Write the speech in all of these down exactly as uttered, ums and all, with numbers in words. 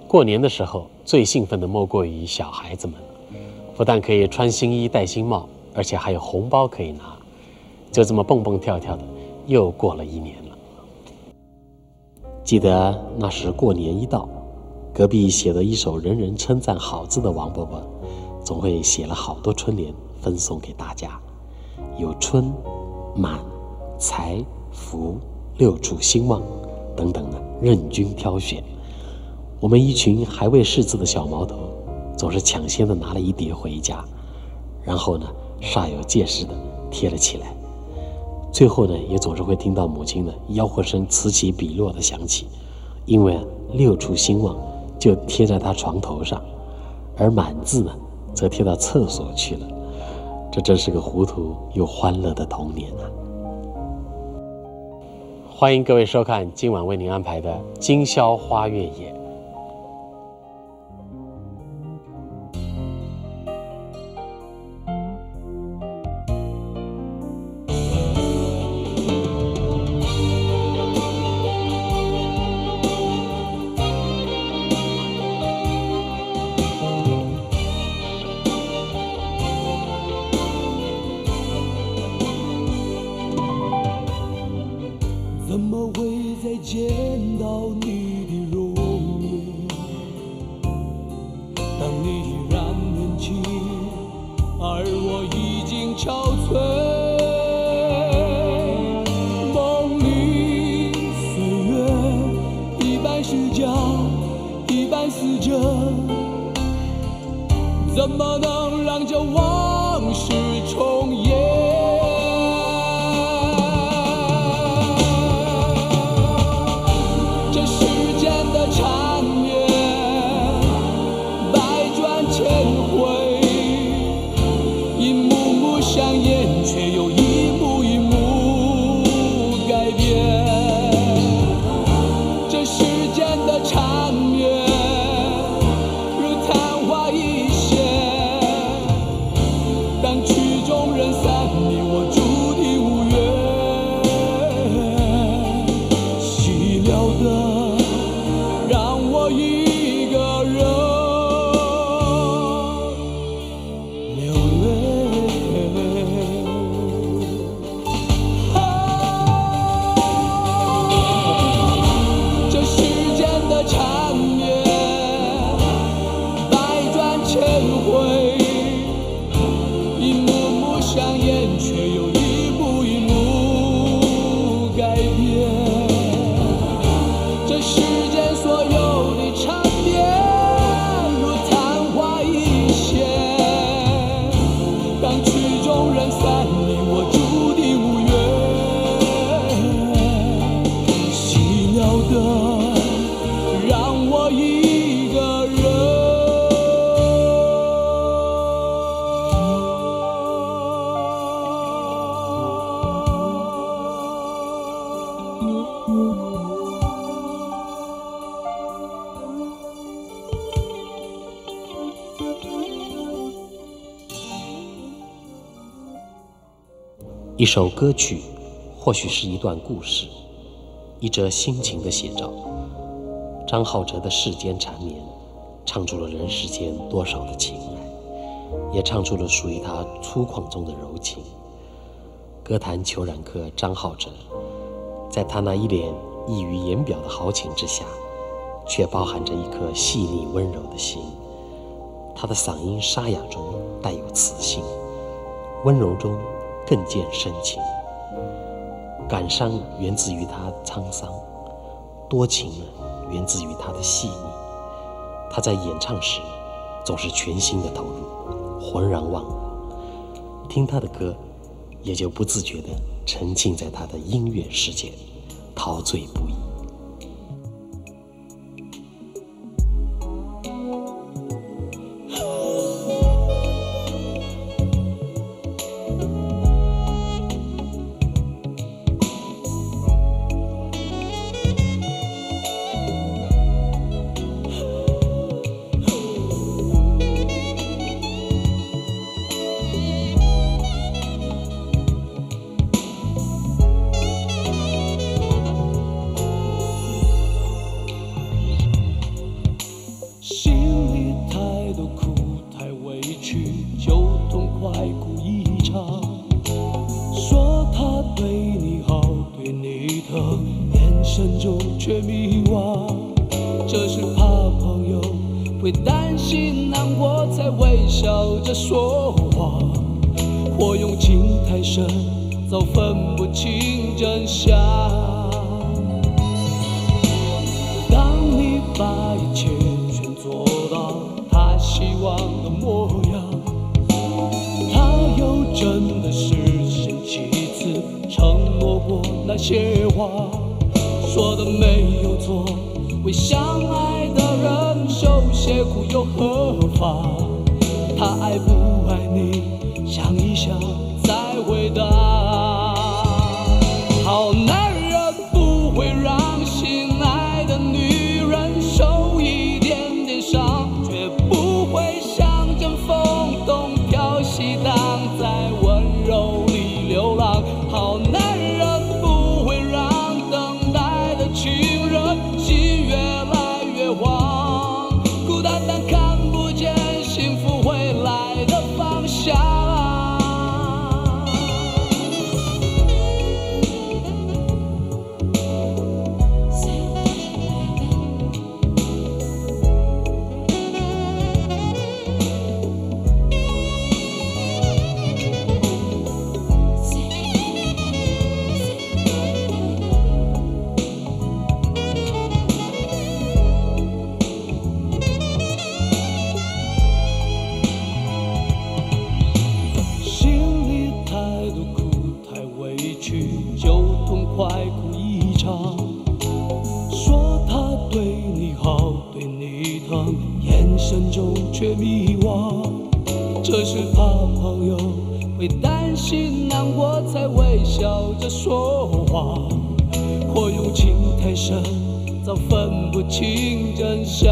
过年的时候，最兴奋的莫过于小孩子们了，不但可以穿新衣戴新帽，而且还有红包可以拿。就这么蹦蹦跳跳的，又过了一年了。记得那时过年一到，隔壁写了一首人人称赞好字的王伯伯，总会写了好多春联分送给大家，有春、满、财、福、六畜兴旺等等的，任君挑选。我们一群还未识字的小毛头，总是抢先的拿了一叠回家，然后呢，煞有介事的贴了起来。最后呢，也总是会听到母亲的吆喝声此起彼落的响起，因为六畜兴旺就贴在他床头上，而满字呢，则贴到厕所去了。这真是个糊涂又欢乐的童年啊！欢迎各位收看今晚为您安排的《今宵花月夜》。 怎么会再见到你的容颜？当你依然年轻，而我已经憔悴。梦里岁月一半是假，一半似真，怎么能让这往事重演？香烟却又一幕一幕改变，这世间的缠绵如昙花一现，当曲终人散，你我注定无缘，寂寥的让我一个人一首歌曲，或许是一段故事，一则心情的写照。张浩哲的世间缠绵，唱出了人世间多少的情爱，也唱出了属于他粗犷中的柔情。歌坛裘染客张浩哲，在他那一脸溢于言表的豪情之下，却包含着一颗细腻温柔的心。他的嗓音沙哑中带有磁性，温柔中更见深情。感伤源自于他沧桑，多情呢源自于他的细腻。他在演唱时总是全心的投入，浑然忘我。听他的歌，也就不自觉地沉浸在他的音乐世界，陶醉不已。 却迷惘。这是怕朋友会担心难过，才微笑着说谎。或用情太深，早分不清真相。当你把一切全做到他希望的模样，他又真的实现几次承诺过那些话，说的没有错，为相爱的人受些苦又何妨？他爱不爱你，想一想再回答。好男人不会让心爱的女人受一点点伤，绝不会像阵风东飘西荡，在温柔里流浪。好男人不会让等待的情人心越来越慌，孤单单看不见幸福会来的方向。却迷惘，这是怕朋友会担心难过，才微笑着说谎。或用情太深，早分不清真相。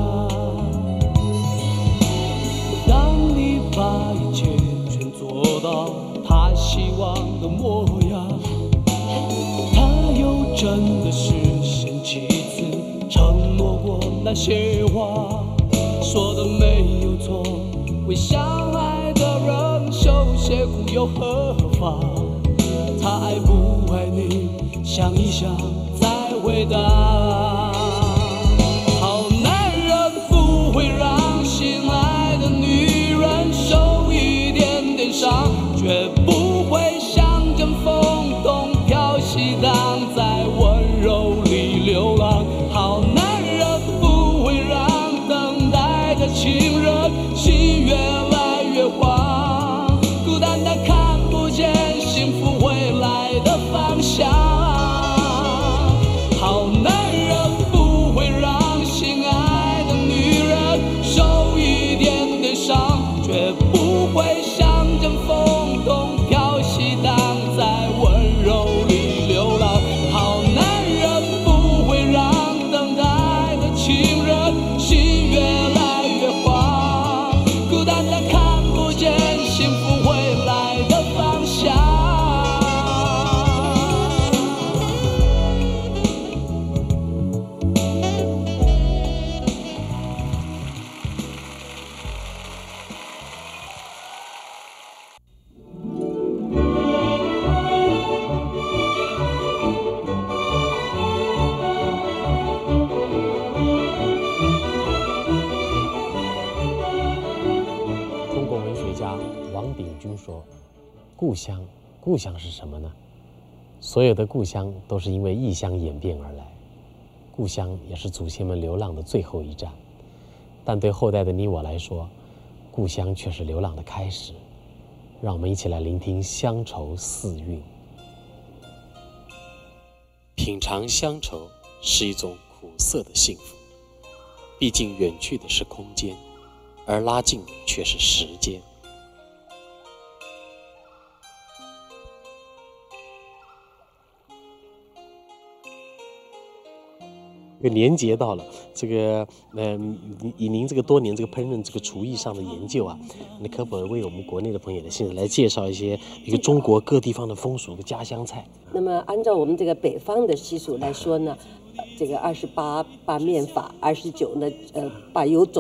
当你把一切全做到他希望的模样，他又真的实现几次承诺过那些话，说的没有错，为相爱的人受些苦又何妨？他爱不爱你，想一想再回答。好男人不会让心爱的女人受一点点伤，绝不会像阵风东飘西荡，在温柔里流浪。好男人不会让等待的情人心越来越慌，孤单单看不见幸福会来的方向。好男人不会让心爱的女人受一点点伤，绝不会像阵风东飘西荡，在温柔里流浪。好男人不会让等待的情人心越来越慌，孤单单看不见幸福会来的方向。 中国文学家王秉钧说：“故乡，故乡是什么呢？所有的故乡都是因为异乡演变而来，故乡也是祖先们流浪的最后一站。但对后代的你我来说，故乡却是流浪的开始。让我们一起来聆听乡愁四韵。品尝乡愁是一种苦涩的幸福，毕竟远去的是空间，而拉近的却是时间。这个年节到了，这个嗯、呃，以您这个多年这个烹饪这个厨艺上的研究啊，你可否为我们国内的朋友现在来介绍一些一个中国各地方的风俗的家乡菜？ 那么按照我们这个北方的习俗来说呢，呃、这个二十八八面法，二十九呢呃八有种。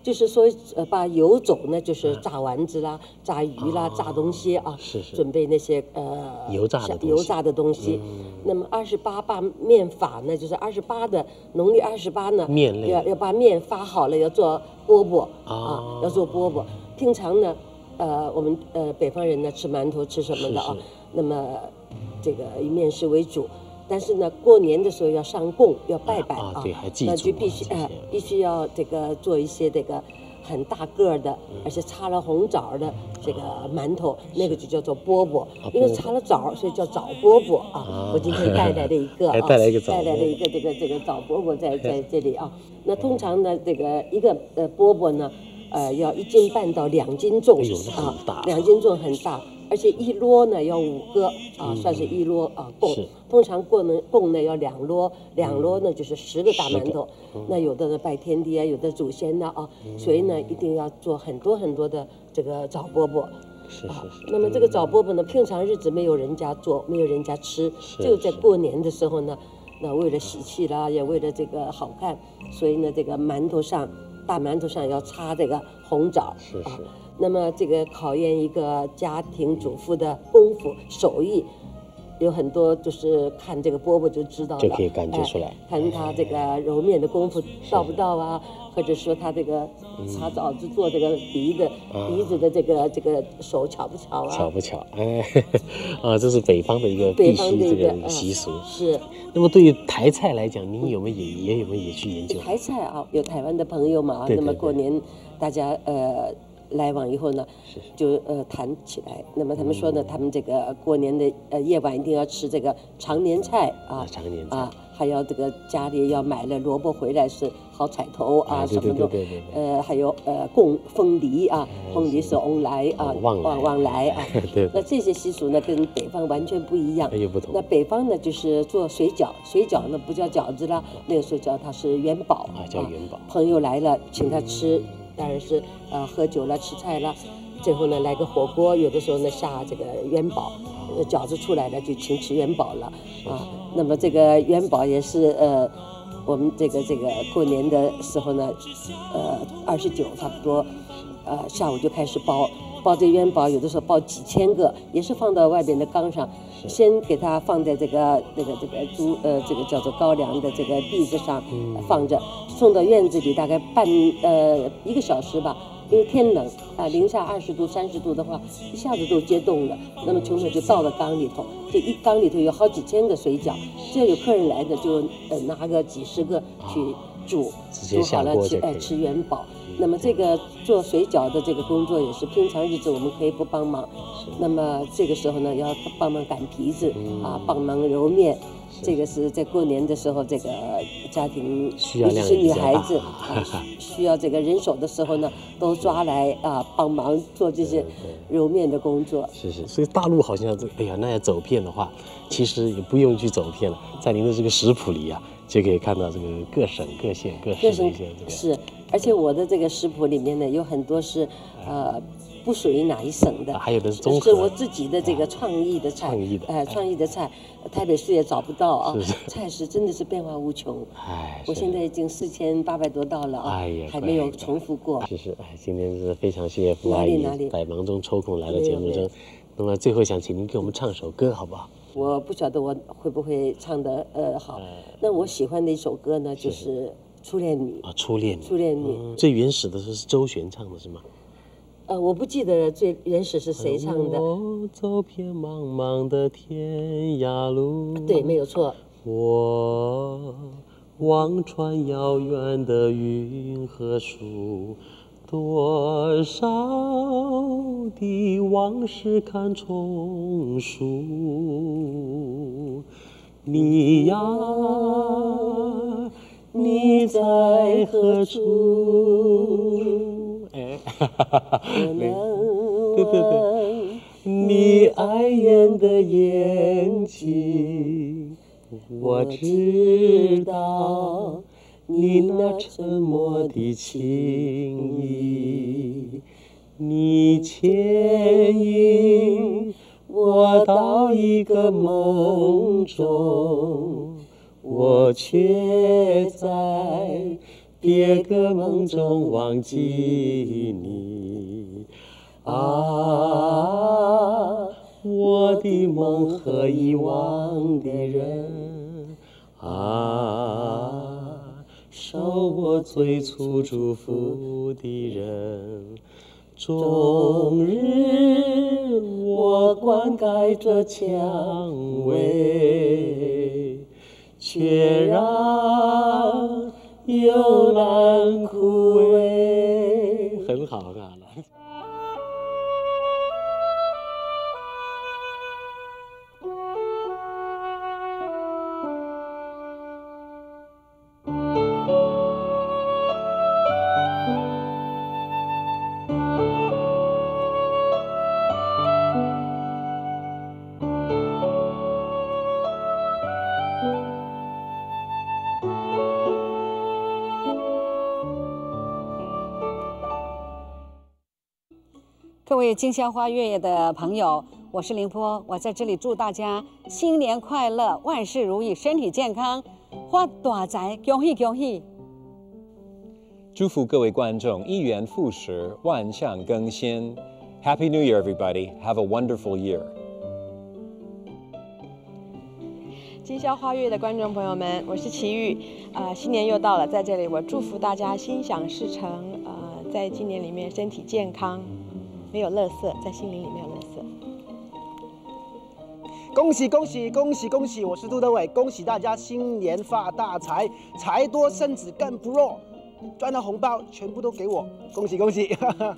就是说呃把油种呢，就是炸丸子啦、炸鱼啦、炸东西啊， 是是准备那些呃油炸的东西油炸的东西。那么二十八把面法呢，就是二十八的农历二十八呢， 面类要要把面发好了，要做饽饽啊啊，要做饽饽。平常呢，呃，我们呃北方人呢吃馒头吃什么的啊？ 是是那么这个以面食为主。但是呢，过年的时候要上供，要拜拜啊啊， 对还祭那祖啊就必须这些哎、必须要这个做一些这个很大个儿的， 嗯而且插了红枣儿的这个馒头，那个就叫做饽饽，因为插了枣儿，所以叫枣饽饽啊啊。 我今天带来了一个还啊， 带来一个枣饽带来了一个这个这个枣饽饽在在这里啊。那通常呢，这个一个呃饽饽呢，呃要一斤半到两斤重哎呦那很大啊，两斤重很大。而且一箩呢要五个啊，算是一箩啊供是。 通常供呢供呢要两箩，两箩呢就是十个大馒头。那有的呢拜天地啊，有的祖先呐啊，所以呢一定要做很多很多的这个枣饽饽。 是是是。 那么这个枣饽饽呢，平常日子没有人家做，没有人家吃，只有在过年的时候呢，那为了喜气啦，也为了这个好看，所以呢这个馒头上大馒头上要插这个红枣。 是是。 那么这个考验一个家庭主妇的功夫手艺，有很多就是看这个饽饽就知道了， 就可以感觉出来哎看他这个揉面的功夫到不到啊，或者说他这个擦枣子做这个鼻子、鼻子的这个这个手巧不巧啊？ 巧不巧？哎，啊，这是北方的一个北必须这方的一个个习俗。 是。 那么对于台菜来讲，您有没有也也有没有也去研究？ 台菜啊，有台湾的朋友嘛， 对对那么过年大家呃。来往以后呢，就呃谈起来。那么他们说呢，他们这个过年的呃夜晚一定要吃这个常年菜啊， 常年菜啊，还要这个家里要买了萝卜回来是好彩头啊，什么的，呃，还有呃供凤梨啊，凤梨是旺来啊， 旺旺旺来啊。 对。 那这些习俗呢，跟北方完全不一样。 有不同。 那北方呢，就是做水饺，水饺呢不叫饺子啦，那个时候叫它是元宝啊，叫元宝。 朋友来了，请他吃。当然是呃喝酒了吃菜了，最后呢来个火锅，有的时候呢下这个元宝，呃饺子出来了就请吃元宝了啊。那么这个元宝也是呃我们这个这个过年的时候呢，呃二十九差不多，呃下午就开始包包这元宝，有的时候包几千个，也是放到外边的缸上，先给它放在这个那个这个猪呃这个叫做高粱的这个篦子上放着。送到院子里大概半呃一个小时吧，因为天冷啊，零下二十度、三十度的话，一下子都结冻了。那么从头就倒到缸里头，这一缸里头有好几千个水饺，只要有客人来的就呃拿个几十个去煮，煮好了吃哎吃元宝。那么这个做水饺的这个工作也是平常日子我们可以不帮忙，那么这个时候呢要帮忙擀皮子啊，帮忙揉面。这个是在过年的时候，这个家庭尤其是女孩子啊，需要这个人手的时候呢，都抓来啊帮忙做这些揉面的工作。 是是，所以大陆好像这，哎呀，那要走遍的话，其实也不用去走遍了，在您的这个食谱里啊，就可以看到这个各省各县各市的一些这个。 是，而且我的这个食谱里面呢，有很多是呃。不属于哪一省的， 啊、还有的是综合， 是我自己的这个创意的菜， 创意的， 哎、呃，创意的菜，台北市也找不到啊， 是是菜式真的是变化无穷。 哎， 我现在已经四千八百多道了啊， 哎呀， 还没有重复过。 是是，哎，今天是非常谢谢傅阿姨百忙中抽空来到节目中。那么最后想请您给我们唱首歌，好不好？ 我不晓得我会不会唱的呃好，呃、那我喜欢的一首歌呢，就是《初恋女》 啊，《初恋女》。 初恋女、 嗯、最原始的时候是周璇唱的是吗？ 呃，我不记得最原始是谁唱的。 我走遍茫茫的天涯路。 对，没有错。 我望穿遥远的云和树，多少的往事看重数。你呀，你在何处？哎，对对对，你爱眼的眼睛，我知道你那沉默的情意，你牵引我到一个梦中，我却在别个梦中忘记你。啊，我的梦和遗忘的人啊，受我最初祝福的人。终日我灌溉着蔷薇，却让幽兰枯萎。很好，很好了。 各位金宵花月夜的朋友，我是凌波，我在这里祝大家新年快乐，万事如意，身体健康，发大财，恭喜恭喜！ 祝福各位观众一元复始，万象更新。Happy New Year, everybody! Have a wonderful year. 金宵花月的观众朋友们，我是齐豫，啊、呃，新年又到了，在这里我祝福大家心想事成，呃，在今年里面身体健康。没有垃圾，在心灵里没有垃圾。 恭喜恭喜恭喜恭喜！我是杜德伟，恭喜大家新年发大财，财多身子更不弱，赚的红包全部都给我，恭喜恭喜！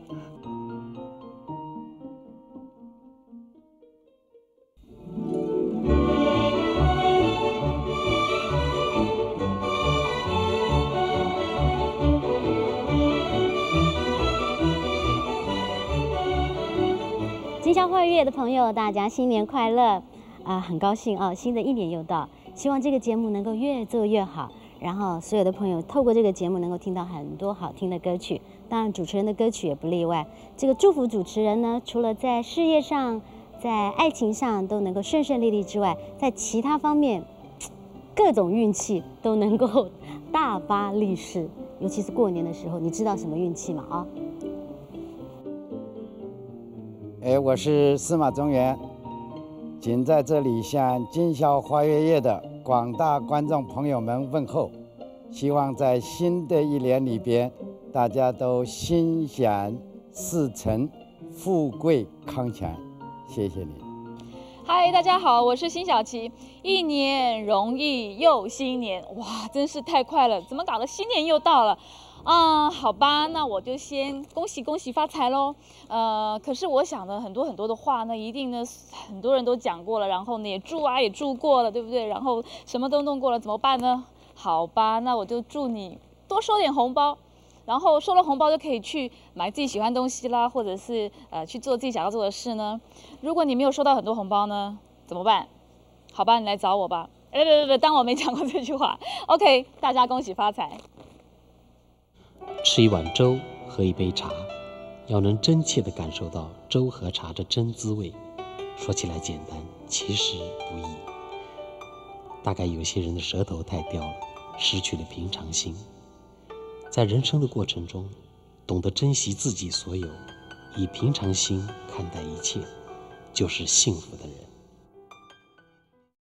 金宵花月的朋友，大家新年快乐！啊、呃，很高兴啊，新的一年又到，希望这个节目能够越做越好。然后所有的朋友透过这个节目能够听到很多好听的歌曲，当然主持人的歌曲也不例外。这个祝福主持人呢，除了在事业上、在爱情上都能够顺顺利利之外，在其他方面各种运气都能够大发利市。尤其是过年的时候，你知道什么运气吗？啊？ 哎，我是司马中原，仅在这里向金宵花月夜的广大观众朋友们问候，希望在新的一年里边，大家都心想事成，富贵康强。谢谢你。 嗨，大家好，我是辛晓琪。一年容易又新年，哇，真是太快了！怎么搞的？新年又到了。啊、嗯，好吧，那我就先恭喜恭喜发财喽。呃，可是我想的很多很多的话呢，一定呢很多人都讲过了，然后呢也祝啊也祝过了，对不对？然后什么都弄过了，怎么办呢？好吧，那我就祝你多收点红包，然后收了红包就可以去买自己喜欢的东西啦，或者是呃去做自己想要做的事呢。如果你没有收到很多红包呢，怎么办？好吧，你来找我吧。哎，别别别，当我没讲过这句话。OK， 大家恭喜发财。 吃一碗粥，喝一杯茶，要能真切地感受到粥和茶的真滋味。说起来简单，其实不易。大概有些人的舌头太刁了，失去了平常心。在人生的过程中，懂得珍惜自己所有，以平常心看待一切，就是幸福的人。